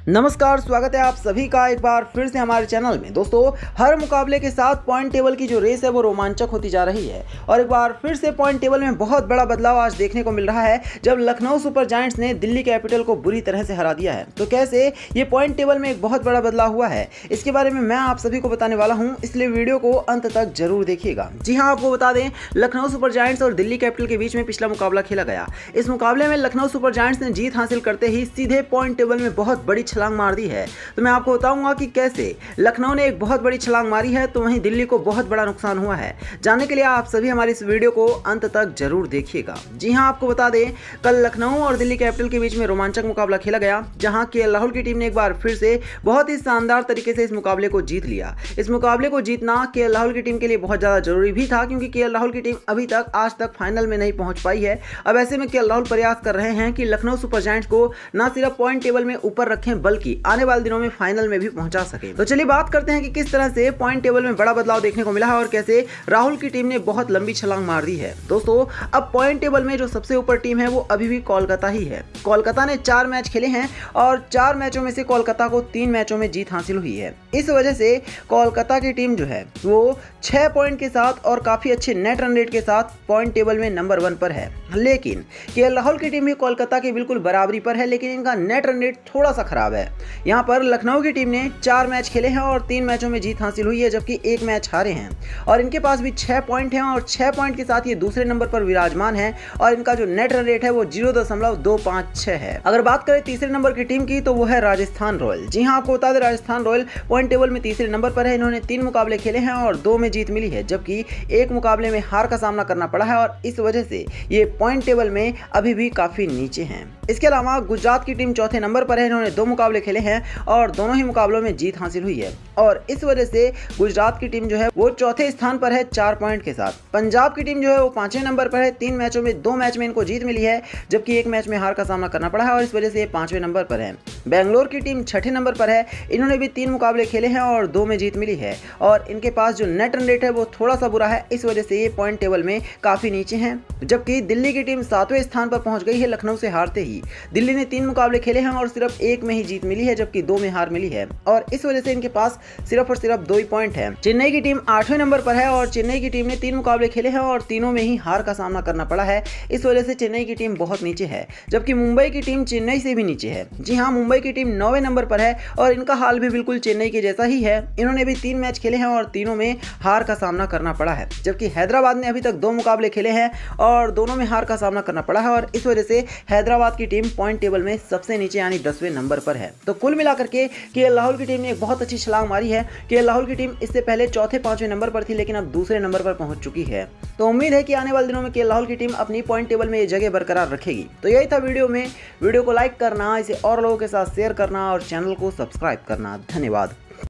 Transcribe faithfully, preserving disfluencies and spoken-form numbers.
नमस्कार, स्वागत है आप सभी का एक बार फिर से हमारे चैनल में। दोस्तों, हर मुकाबले के साथ पॉइंट टेबल की जो रेस है वो रोमांचक होती जा रही है और एक बार फिर से पॉइंट टेबल में बहुत बड़ा बदलाव आज देखने को मिल रहा है जब लखनऊ सुपर जायंट्स ने दिल्ली कैपिटल को बुरी तरह से हरा दिया है। तो कैसे ये पॉइंट टेबल में एक बहुत बड़ा बदलाव हुआ है, इसके बारे में मैं आप सभी को बताने वाला हूँ, इसलिए वीडियो को अंत तक जरूर देखिएगा। जी हाँ, आपको बता दें, लखनऊ सुपर जायंट्स और दिल्ली कैपिटल के बीच में पिछला मुकाबला खेला गया। इस मुकाबले में लखनऊ सुपर जायंट्स ने जीत हासिल करते ही सीधे पॉइंट टेबल में बहुत बड़ी छलांग मार दी है। तो मैं आपको बताऊंगा कि कैसे लखनऊ ने एक बहुत बड़ी छलांग मारी है तो वहीं दिल्ली को बहुत बड़ा नुकसान हुआ है। जानने के लिए आप सभी हमारी इस वीडियो को अंत तक जरूर देखिएगा। जी हां, आपको बता दें, कल लखनऊ और दिल्ली कैपिटल के बीच में रोमांचक मुकाबला खेला गया जहां केएल राहुल की टीम ने एक बार फिर से बहुत ही शानदार तरीके से इस मुकाबले को जीत लिया। इस मुकाबले को जीतना केएल राहुल की टीम के लिए बहुत ज्यादा जरूरी भी था क्योंकि केएल राहुल की टीम अभी तक आज तक फाइनल में नहीं पहुंच पाई है। अब ऐसे में केएल राहुल प्रयास कर रहे हैं कि लखनऊ सुपर जायंट्स को न सिर्फ पॉइंट टेबल में ऊपर रखें बल्कि आने वाले दिनों में फाइनल में भी पहुंचा सके। तो चलिए बात करते हैं कि किस तरह से पॉइंट टेबल में बड़ा बदलाव देखने को मिला है और कैसे राहुल की टीम ने बहुत लंबी छलांग मार दी है। दोस्तों, अब पॉइंट टेबल में जो सबसे ऊपर टीम है वो अभी भी कोलकाता ही है। कोलकाता ने चार मैच खेले हैं और चार मैचों में से कोलकाता को तीन मैचों में जीत हासिल हुई है। इस वजह से कोलकाता की टीम जो है वो छह पॉइंट के साथ और काफी अच्छे नेट रन रेट के साथ पॉइंट टेबल में नंबर वन पर है। लेकिन केएल राहुल की टीम भी कोलकाता के बिल्कुल बराबरी पर है, लेकिन इनका नेट रन रेट थोड़ा सा खराब है। यहाँ पर लखनऊ की टीम ने चार मैच खेले हैं और तीन मैचों में जीत हासिल हुई है जबकि एक मैच हारे हैं और इनके पास भी छह पॉइंट हैं और छह पॉइंट के साथ ये दूसरे नंबर पर विराजमान है और इनका जो नेट रन रेट है वो जीरो दशमलव दो पाँच छह है। अगर बात करें तीसरे नंबर की टीम की तो वो है राजस्थान रॉयल। जी हाँ, आपको बता दें, राजस्थान रॉयल पॉइंट टेबल में तीसरे नंबर पर है। इन्होंने तीन मुकाबले खेले हैं और दो में जीत मिली है जबकि एक मुकाबले में हार का सामना करना पड़ा है और इस वजह से ये पॉइंट टेबल में अभी भी काफी नीचे हैं। इसके अलावा गुजरात की टीम चौथे नंबर पर है। इन्होंने दो मुकाबले खेले हैं और दोनों ही मुकाबलों में जीत हासिल हुई है और इस वजह से गुजरात की टीम जो है वो चौथे स्थान पर है चार पॉइंट के साथ। पंजाब की टीम जो है वो पांचवें नंबर पर है। तीन मैचों में दो मैच में इनको जीत मिली है जबकि एक मैच में हार का सामना करना पड़ा है और इस वजह से ये पांचवें नंबर पर है। बेंगलोर की टीम छठे नंबर पर है। इन्होंने भी तीन मुकाबले खेले हैं और दो में जीत मिली है और इनके पास जो नेट रन रेट है वो थोड़ा सा बुरा है। इस वजह से ये पॉइंट टेबल में काफी नीचे हैं। जबकि दिल्ली की टीम सातवें स्थान पर पहुंच गई है लखनऊ से हारते ही। दिल्ली ने तीन मुकाबले खेले हैं और सिर्फ एक में ही जीत मिली है जबकि दो में हार मिली है और इस वजह से इनके पास सिर्फ और सिर्फ दो ही पॉइंट है। चेन्नई की टीम आठवें नंबर पर है और चेन्नई की टीम ने तीन मुकाबले खेले हैं और तीनों में ही हार का सामना करना पड़ा है। इस वजह से चेन्नई की टीम बहुत नीचे है जबकि मुंबई की टीम चेन्नई से भी नीचे है। जी हाँ, मुंबई की टीम नौवें नंबर पर है और इनका हाल भी बिल्कुल चेन्नई के जैसा ही है। इन्होंने भी तीन मैच खेले हैं और तीनों में हार का सामना करना पड़ा है जबकि हैदराबाद ने अभी तक दो मुकाबले खेले हैं और दोनों में हार का सामना करना पड़ा है और इस वजह से हैदराबाद की टीम पॉइंट टेबल में सबसे नीचे यानी दसवें नंबर पर है। तो कुल मिलाकर के केएल राहुल की टीम ने एक बहुत अच्छी छलांग मारी है। केएल राहुल की टीम इससे पहले चौथे पांचवें नंबर पर थी लेकिन अब दूसरे नंबर पर पहुंच चुकी है। तो उम्मीद है कि आने वाले दिनों में केएल राहुल की टीम अपनी पॉइंट टेबल में ये जगह बरकरार रखेगी। तो यही था वीडियो में। वीडियो को लाइक करना, इसे और लोगों के साथ शेयर करना और चैनल को सब्सक्राइब करना। धन्यवाद।